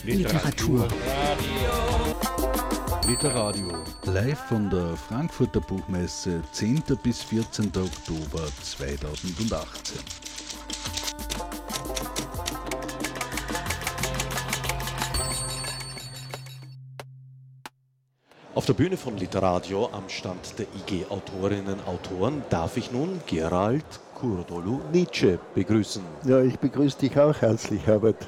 Literatur. Literadio. Live von der Frankfurter Buchmesse, 10. bis 14. Oktober 2018. Auf der Bühne von Literadio am Stand der IG Autorinnen und Autoren darf ich nun Gerald Kurdolu-Nietzsche begrüßen. Ja, ich begrüße dich auch herzlich, Herbert.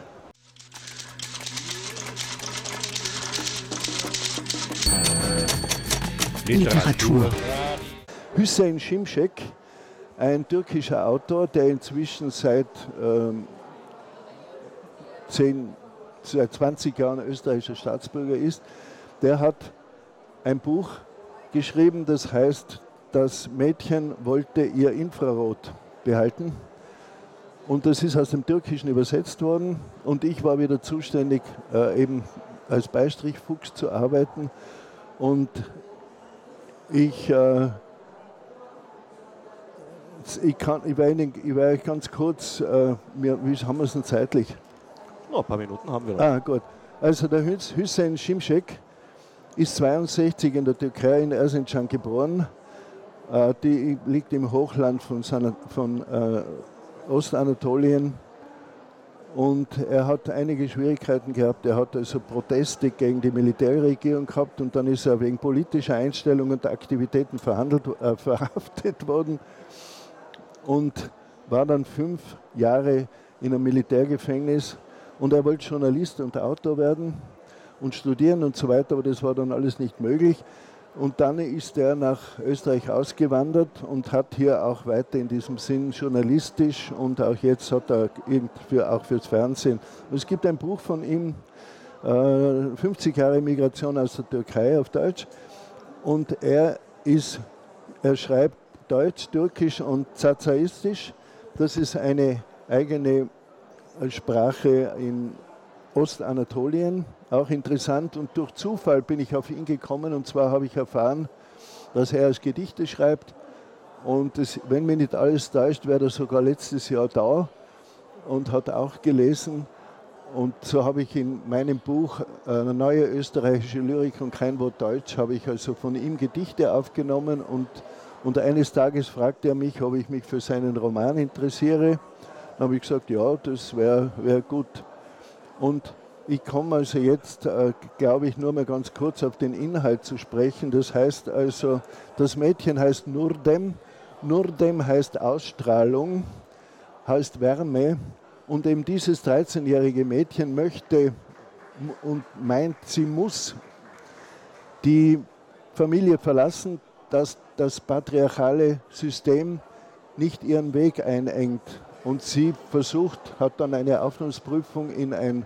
Literatur. Hüseyin Şimşek, ein türkischer Autor, der inzwischen seit 20 Jahren österreichischer Staatsbürger ist, der hat ein Buch geschrieben, das heißt, das Mädchen wollte ihr Infrarot behalten. Und das ist aus dem Türkischen übersetzt worden. Und ich war wieder zuständig, eben als Beistrichfuchs zu arbeiten. Und ich werde ganz kurz, wie haben wir es denn zeitlich? Oh, ein paar Minuten haben wir noch. Ah, gut. Also der Hüseyin Şimşek ist 62 in der Türkei, in Erzincan geboren. Die liegt im Hochland von Ostanatolien. Und er hat einige Schwierigkeiten gehabt. Er hat also Proteste gegen die Militärregierung gehabt und dann ist er wegen politischer Einstellungen und Aktivitäten verhaftet worden und war dann 5 Jahre in einem Militärgefängnis. Und er wollte Journalist und Autor werden und studieren und so weiter, aber das war dann alles nicht möglich. Und dann ist er nach Österreich ausgewandert und hat hier auch weiter in diesem Sinn journalistisch und auch jetzt hat er auch fürs Fernsehen. Und es gibt ein Buch von ihm, 50 Jahre Migration aus der Türkei auf Deutsch. Und er schreibt Deutsch, Türkisch und Zazaistisch. Das ist eine eigene Sprache in Ostanatolien, auch interessant. Und durch Zufall bin ich auf ihn gekommen und zwar habe ich erfahren, dass er als Gedichte schreibt. Und wenn mir nicht alles täuscht, wäre er sogar letztes Jahr da und hat auch gelesen. Und so habe ich in meinem Buch eine neue österreichische Lyrik und kein Wort Deutsch, habe ich also von ihm Gedichte aufgenommen. Und eines Tages fragte er mich, ob ich mich für seinen Roman interessiere. Dann habe ich gesagt, ja, das wäre gut. Und ich komme also jetzt, glaube ich, nur mal ganz kurz auf den Inhalt zu sprechen. Das heißt also, das Mädchen heißt Nurdem. Nurdem heißt Ausstrahlung, heißt Wärme. Und eben dieses 13-jährige Mädchen möchte und meint, sie muss die Familie verlassen, dass das patriarchale System nicht ihren Weg einengt. Und sie hat dann eine Aufnahmeprüfung in ein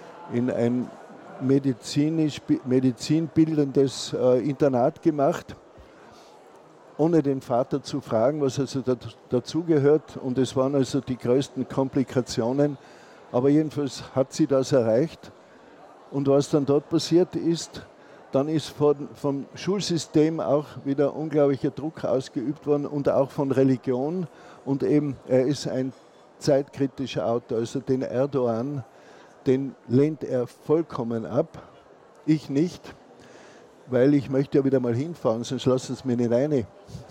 medizinbildendes Internat gemacht, ohne den Vater zu fragen, was also dazugehört. Und es waren also die größten Komplikationen. Aber jedenfalls hat sie das erreicht. Und was dann dort passiert ist, dann ist vom Schulsystem auch wieder unglaublicher Druck ausgeübt worden und auch von Religion. Und eben, er ist ein zeitkritischer Autor, also den Erdogan, den lehnt er vollkommen ab. Ich nicht, weil ich möchte ja wieder mal hinfahren, sonst lassen sie mir nicht rein.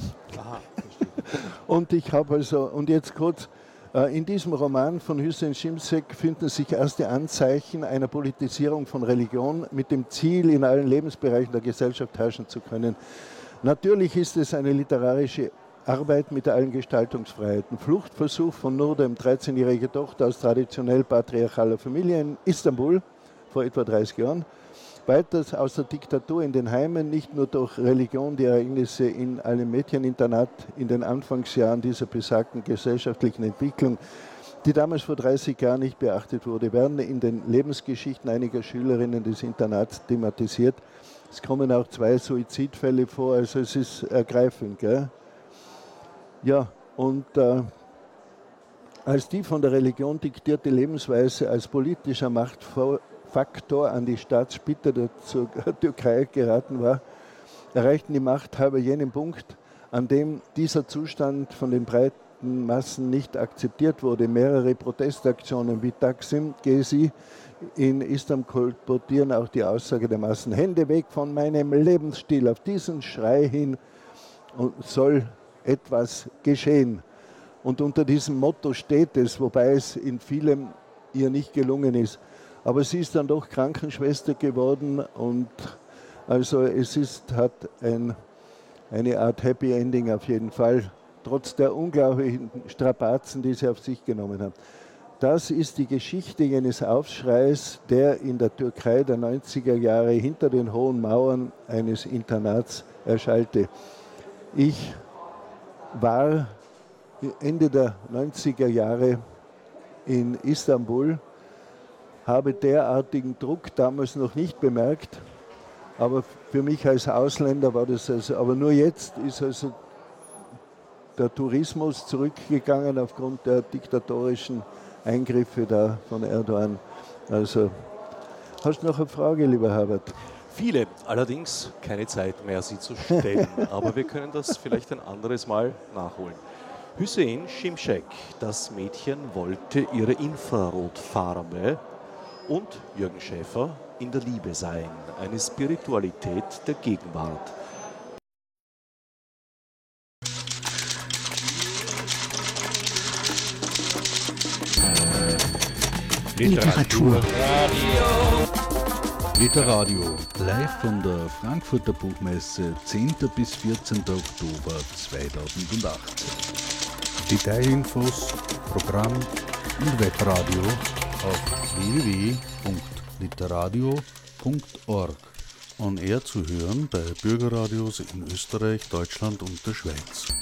Und ich habe also, und jetzt kurz, in diesem Roman von Hüseyin Şimşek finden sich erste Anzeichen einer Politisierung von Religion mit dem Ziel, in allen Lebensbereichen der Gesellschaft herrschen zu können. Natürlich ist es eine literarische Arbeit mit allen Gestaltungsfreiheiten. Fluchtversuch von Nurdem, 13-jährige Tochter aus traditionell patriarchaler Familie in Istanbul vor etwa 30 Jahren. Weiter aus der Diktatur in den Heimen, nicht nur durch Religion, die Ereignisse in einem Mädcheninternat in den Anfangsjahren dieser besagten gesellschaftlichen Entwicklung, die damals vor 30 Jahren nicht beachtet wurde, werden in den Lebensgeschichten einiger Schülerinnen des Internats thematisiert. Es kommen auch 2 Suizidfälle vor, also es ist ergreifend, gell? Ja, und als die von der Religion diktierte Lebensweise als politischer Machtfaktor an die Staatsspitze der Türkei geraten war, erreichten die Machthaber jenen Punkt, an dem dieser Zustand von den breiten Massen nicht akzeptiert wurde. Mehrere Protestaktionen wie Taksim, Gezi in Istanbul kolportieren auch die Aussage der Massen: Hände weg von meinem Lebensstil. Auf diesen Schrei hin soll etwas geschehen. Und unter diesem Motto steht es, wobei es in vielem ihr nicht gelungen ist. Aber sie ist dann doch Krankenschwester geworden und also hat eine Art Happy Ending auf jeden Fall, trotz der unglaublichen Strapazen, die sie auf sich genommen hat. Das ist die Geschichte eines Aufschreis, der in der Türkei der 90er Jahre hinter den hohen Mauern eines Internats erschallte. Ich war Ende der 90er Jahre in Istanbul, habe derartigen Druck damals noch nicht bemerkt, aber für mich als Ausländer war das also, aber nur jetzt ist also der Tourismus zurückgegangen aufgrund der diktatorischen Eingriffe da von Erdogan. Also, hast du noch eine Frage, lieber Herbert? Viele, allerdings keine Zeit mehr, sie zu stellen. Aber wir können das vielleicht ein anderes Mal nachholen. Hüseyin Şimşek, das Mädchen wollte ihre Infrarotfarbe, und Jürgen Schäfer, in der Liebe sein, eine Spiritualität der Gegenwart. Literatur. Literadio, live von der Frankfurter Buchmesse, 10. bis 14. Oktober 2018. Detailinfos, Programm und Webradio auf www.literadio.org. On Air zu hören bei Bürgerradios in Österreich, Deutschland und der Schweiz.